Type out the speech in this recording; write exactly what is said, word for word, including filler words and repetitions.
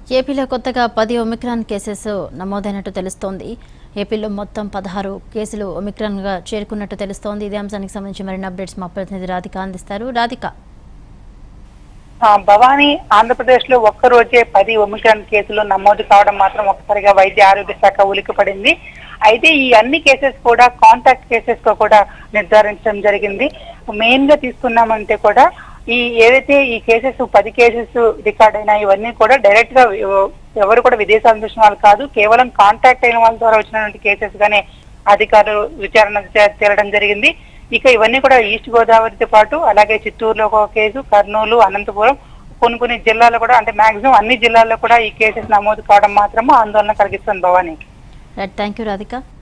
ఏపీలో కొత్తగా పది ఒమిక్రాన్ కేసెస్ నమోదైనట్టు తెలుస్తోంది. ఏపీలో మొత్తం పదహారు కేసులు ఒమిక్రాన్గా చేరుకున్నట్టు తెలుస్తోంది. ఇదే అంశానికి సంబంధించి మరిన్ని అప్డేట్స్ మా ప్రతినిధి రాధిక అందిస్తారు. రాధిక, భవానీ, ఆంధ్రప్రదేశ్ లో ఒక్కరోజే పది ఒమిక్రాన్ కేసులు నమోదు కావడం మాత్రం ఒక్కసారిగా వైద్య ఆరోగ్య శాఖ ఉలిక్కిపడింది. అయితే ఈ అన్ని కేసెస్ కూడా కాంటాక్ట్ కేసెస్ గా కూడా నిర్ధారించడం జరిగింది. మెయిన్ గా తీసుకున్నామంటే కూడా ఈ ఏదైతే ఈ కేసెస్ పది కేసెస్ రికార్డ్ అయినా ఇవన్నీ కూడా డైరెక్ట్ గా ఎవరు కూడా విదేశాల నుంచి వాళ్ళు కాదు, కేవలం కాంటాక్ట్ అయిన వాళ్ళ ద్వారా వచ్చినటువంటి కేసెస్ గానే అధికారులు విచారణ తేలడం జరిగింది. ఇక ఇవన్నీ కూడా ఈస్ట్ గోదావరితో పాటు అలాగే చిత్తూరులో ఒక కేసు, కర్నూలు, అనంతపురం, కొన్ని కొన్ని జిల్లాల్లో కూడా అంటే మాక్సిమం అన్ని జిల్లాల్లో కూడా ఈ కేసెస్ నమోదు కావడం మాత్రము ఆందోళన కలిగిస్తుంది. Bhavani, thank you Radhika.